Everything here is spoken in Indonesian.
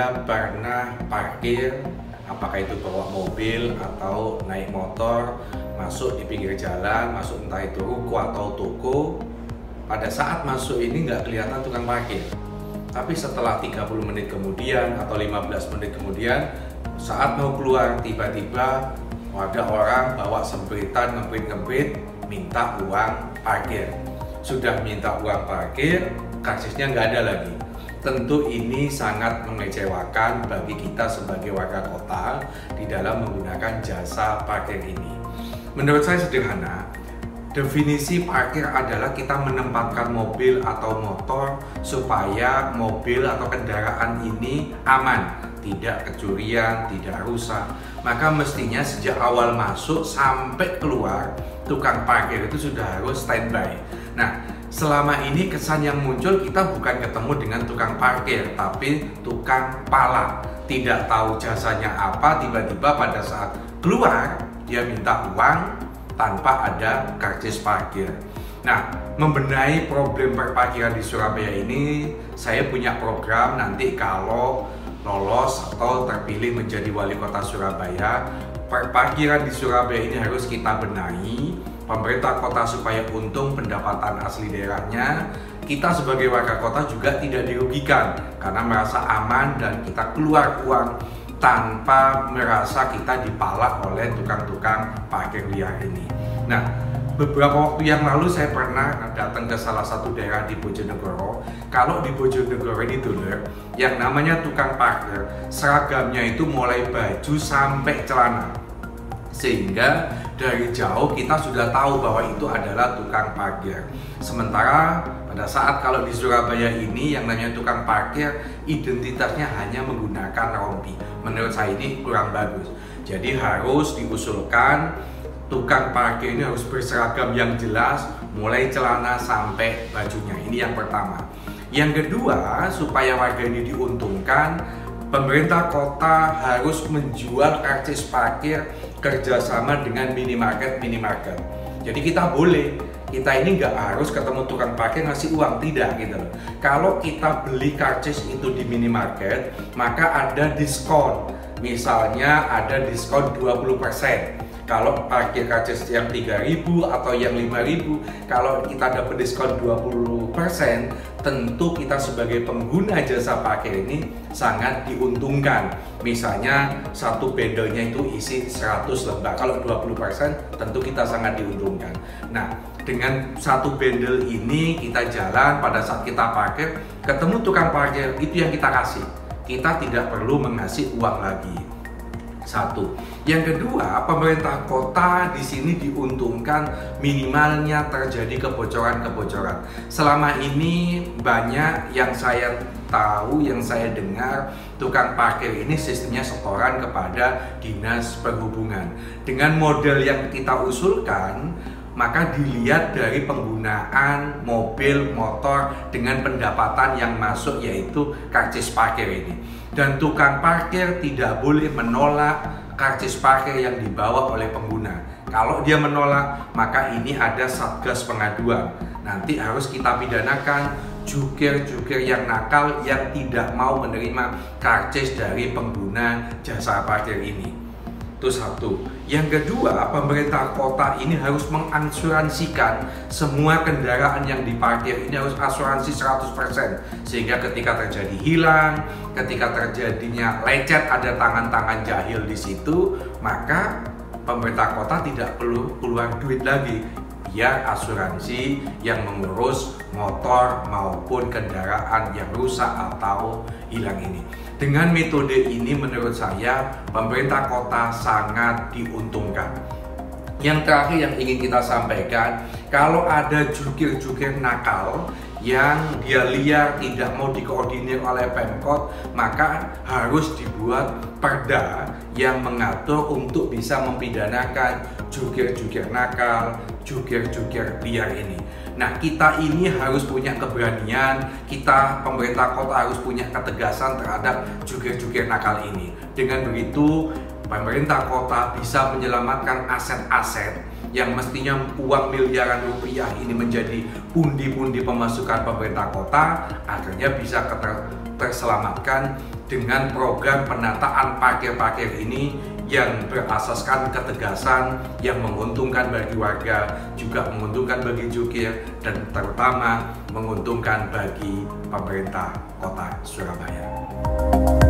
Anda pernah parkir, apakah itu bawa mobil atau naik motor, masuk di pinggir jalan, masuk entah itu ruko atau toko. Pada saat masuk ini nggak kelihatan tukang parkir. Tapi setelah 30 menit kemudian atau 15 menit kemudian, saat mau keluar tiba-tiba ada orang bawa sempritan ngemprit-ngemprit minta uang parkir. Sudah minta uang parkir, karsisnya nggak ada lagi. Tentu ini sangat mengecewakan bagi kita sebagai warga kota di dalam menggunakan jasa parkir ini. Menurut saya sederhana, definisi parkir adalah kita menempatkan mobil atau motor supaya mobil atau kendaraan ini aman, tidak kecurian, tidak rusak. Maka mestinya sejak awal masuk sampai keluar, tukang parkir itu sudah harus standby. Nah, selama ini kesan yang muncul kita bukan ketemu dengan tukang parkir, tapi tukang pala. Tidak tahu jasanya apa, tiba-tiba pada saat keluar dia minta uang tanpa ada karcis parkir. Nah, membenahi problem perparkiran di Surabaya ini, saya punya program nanti kalau lolos atau terpilih menjadi wali kota Surabaya. Perparkiran di Surabaya ini harus kita benahi. Pemerintah kota supaya untung pendapatan asli daerahnya, kita sebagai warga kota juga tidak dirugikan karena merasa aman dan kita keluar uang tanpa merasa kita dipalak oleh tukang-tukang parkir liar ini. Nah, beberapa waktu yang lalu saya pernah datang ke salah satu daerah di Bojonegoro. Kalau di Bojonegoro ini dulu, yang namanya tukang parkir, seragamnya itu mulai baju sampai celana. Sehingga dari jauh kita sudah tahu bahwa itu adalah tukang parkir. Sementara pada saat kalau di Surabaya ini yang namanya tukang parkir identitasnya hanya menggunakan rompi. Menurut saya ini kurang bagus. Jadi harus diusulkan tukang parkir ini harus berseragam yang jelas, mulai celana sampai bajunya. Ini yang pertama. Yang kedua, supaya warga ini diuntungkan, pemerintah kota harus menjual karcis parkir kerjasama dengan minimarket. Jadi kita ini nggak harus ketemu tukang parkir ngasih uang, tidak gitu loh. Kalau kita beli karcis itu di minimarket, maka ada diskon. Misalnya ada diskon 20%. Kalau parkir karcis yang 3.000 atau yang 5.000, kalau kita dapat diskon 20%, tentu kita sebagai pengguna jasa parkir ini sangat diuntungkan. Misalnya satu bendelnya itu isi 100 lembar, kalau 20% tentu kita sangat diuntungkan. Nah, dengan satu bendel ini kita jalan, pada saat kita parkir, ketemu tukang parkir, itu yang kita kasih. Kita tidak perlu mengasih uang lagi. Satu. Yang kedua, pemerintah kota di sini diuntungkan minimalnya terjadi kebocoran-kebocoran. Selama ini banyak yang saya tahu, yang saya dengar, tukang parkir ini sistemnya setoran kepada Dinas Perhubungan. Dengan model yang kita usulkan, maka dilihat dari penggunaan mobil, motor dengan pendapatan yang masuk yaitu karcis parkir ini. Dan tukang parkir tidak boleh menolak karcis parkir yang dibawa oleh pengguna. Kalau dia menolak, maka ini ada satgas pengaduan. Nanti harus kita pidanakan jukir-jukir yang nakal yang tidak mau menerima karcis dari pengguna jasa parkir ini. Itu satu. Yang kedua, pemerintah kota ini harus mengasuransikan semua kendaraan yang diparkir ini harus asuransi 100%. Sehingga ketika terjadi hilang, ketika terjadinya lecet, ada tangan-tangan jahil di situ, maka pemerintah kota tidak perlu keluar duit lagi. Biar asuransi yang mengurus motor maupun kendaraan yang rusak atau hilang ini. Dengan metode ini menurut saya pemerintah kota sangat diuntungkan. Yang terakhir yang ingin kita sampaikan, kalau ada jukir-jukir nakal yang dia liar tidak mau dikoordinir oleh Pemkot, maka harus dibuat perda yang mengatur untuk bisa mempidanakan jukir-jukir nakal, jukir-jukir liar ini. Nah, kita ini harus punya keberanian, kita pemerintah kota harus punya ketegasan terhadap jukir-jukir nakal ini. Dengan begitu, pemerintah kota bisa menyelamatkan aset-aset yang mestinya uang miliaran rupiah ini menjadi pundi-pundi pemasukan pemerintah kota, akhirnya bisa terselamatkan dengan program penataan parkir-parkir ini yang berasaskan ketegasan, yang menguntungkan bagi warga, juga menguntungkan bagi jukir, dan terutama menguntungkan bagi pemerintah kota Surabaya.